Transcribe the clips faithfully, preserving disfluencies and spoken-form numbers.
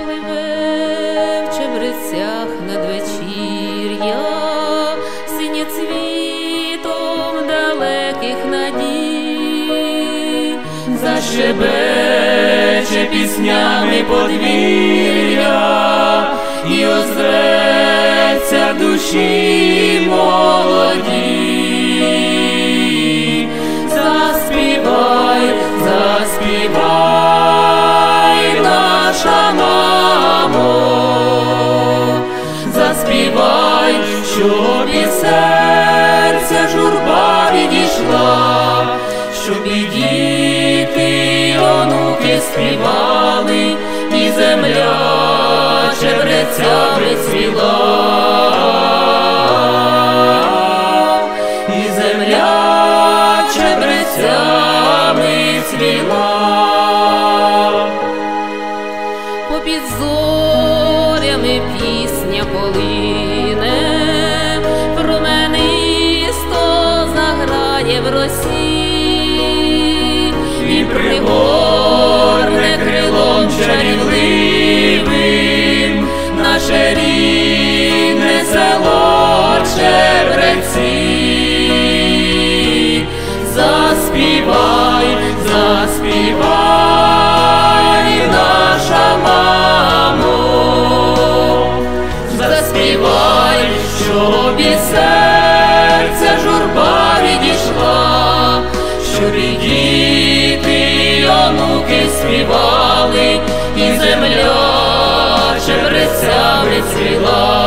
Пливе в чебрецях надвечір'я, синє цвітом далеких надій, защебече піснями подвір'я і озветься душі молоді. Заспівай, заспівай, наша мамо, заспівай, щоб із серця журба відійшла, щоб і діти, і онуки співали, і земля чебрецями цвіла, і земля чебрецями цвіла. Попід зорями пісня полине, променисто заграє в росі, і пригорне крилом чарівливим наше рідне село Чебреці. Заспівай, заспівай, наша мамо, заспівай, щоб із серця журба відійшла, щоб і діти, і онуки співали, і земля чебрецями цвіла.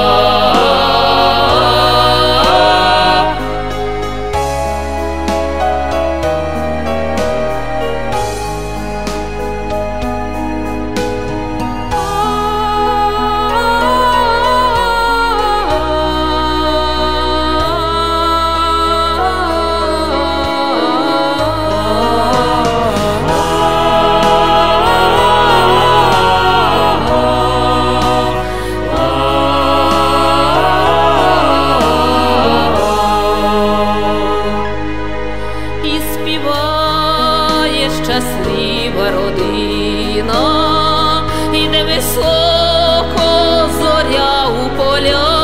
Щаслива родина, іде високо зоря у поля,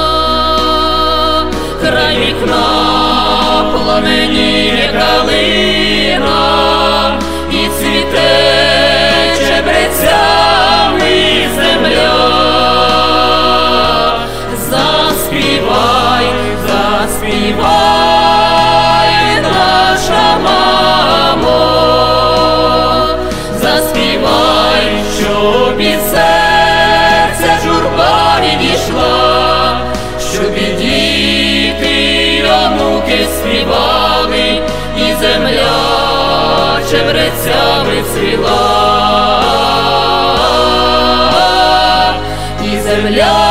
край вікна пламеніє калина, і цвіте чебрецями земля. Заспівай, заспівай, наша мамо, заспівай, щоб із серця журба відійшла, щоб і діти, і онуки співали, і земля чебрецями цвіла, і земля